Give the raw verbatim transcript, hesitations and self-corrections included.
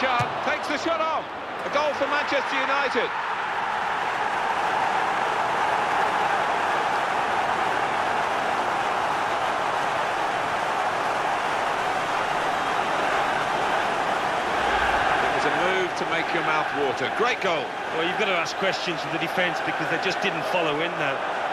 chance, takes the shot off. A goal for Manchester United. To make your mouth water. Great goal. Well, you've got to ask questions of the defence because they just didn't follow in there.